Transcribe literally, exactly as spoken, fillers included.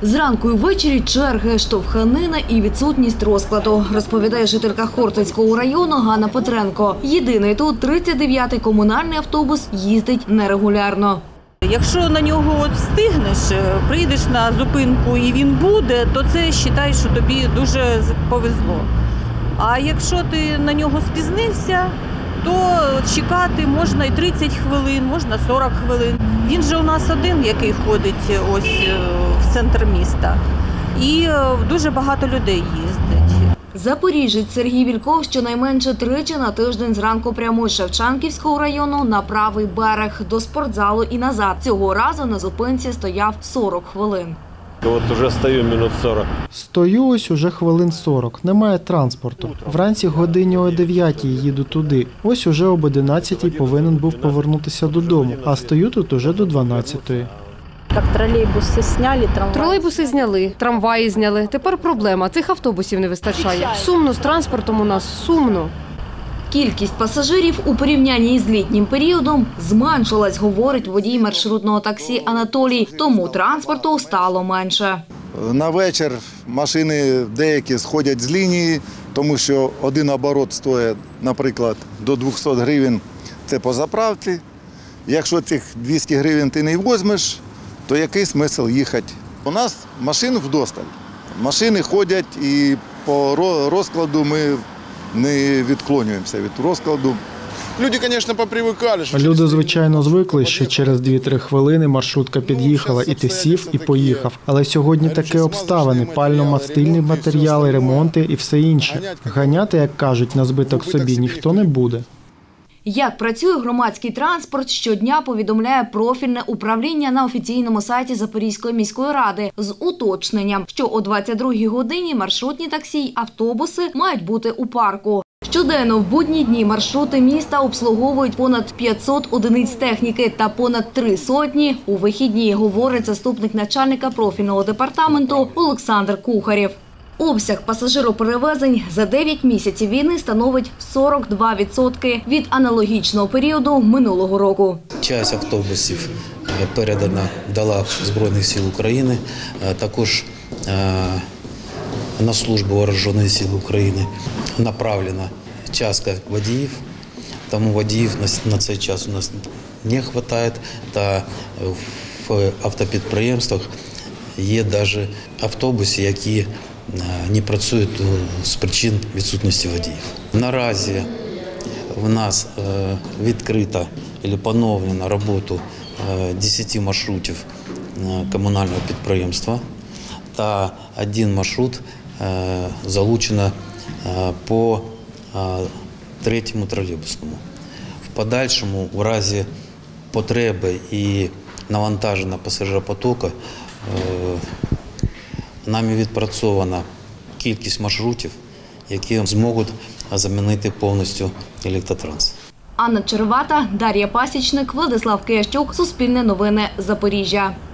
Зранку і ввечері черги, штовханина і відсутність розкладу, розповідає жителька Хортицького району Ганна Петренко. Єдиний тут тридцять дев'ятий комунальний автобус їздить нерегулярно. Якщо на нього от встигнеш, прийдеш на зупинку і він буде, то це вважай, що тобі дуже повезло. А якщо ти на нього спізнився, то чекати можна і тридцять хвилин, можна сорок хвилин. Він же у нас один, який ходить ось в центр міста. І дуже багато людей їздить. Запоріжець Сергій Вільков щонайменше тричі на тиждень зранку прямує з Шевченківського району на правий берег до спортзалу і назад. Цього разу на зупинці стояв сорок хвилин. От уже стою минут сорок. Стою ось уже хвилин сорок. Немає транспорту. Вранці годині о дев'ятій їду туди. Ось уже об одинадцятій повинен був повернутися додому, а стою тут уже до дванадцятої. Як тролейбуси зняли, трамваї. Тролейбуси зняли, трамваї зняли. Тепер проблема. Цих автобусів не вистачає. Сумно з транспортом у нас, сумно. Кількість пасажирів у порівнянні з літнім періодом зменшилась, говорить водій маршрутного таксі Анатолій. Тому транспорту стало менше. На вечір машини деякі сходять з лінії, тому що один оборот стоїть, наприклад, до двохсот гривень – це по заправці. Якщо цих двісті гривень ти не візьмеш, то який смисл їхати? У нас машин вдосталь. Машини ходять і по розкладу ми не відклонюємося від розкладу. Люди, звісно, попривикали. Люди, звичайно, звикли, що через дві-три хвилини маршрутка під'їхала, і ти сів, і поїхав. Але сьогодні такі обставини – пально-мастильні матеріали, ремонти і все інше. Ганяти, як кажуть, на збиток собі ніхто не буде. Як працює громадський транспорт, щодня повідомляє профільне управління на офіційному сайті Запорізької міської ради з уточненням, що о двадцять другій годині маршрутні таксі й автобуси мають бути у парку. Щоденно в будні дні маршрути міста обслуговують понад п'ятсот одиниць техніки та понад три сотні у вихідні, говорить заступник начальника профільного департаменту Олександр Кухарєв. Обсяг пасажироперевезень за дев'ять місяців війни становить сорок два відсотки від аналогічного періоду минулого року. Часть автобусів передана до лав Збройних сил України, також на службу Вооружених сил України направлена частка водіїв, тому водіїв на цей час у нас не вистачає, та в автопідприємствах є навіть автобуси, які не працюють з причин відсутності водіїв. Наразі в нас відкрита або поновлена роботу десять маршрутів комунального підприємства та один маршрут залучено по третьому тролейбусному. В подальшому, в разі потреби і навантаження пасажиропотоку, нами відпрацьована кількість маршрутів, які зможуть замінити повністю електротранс. Анна Червата, Дар'я Пасічник, Владислав Киящук, Суспільне новини, Запоріжжя.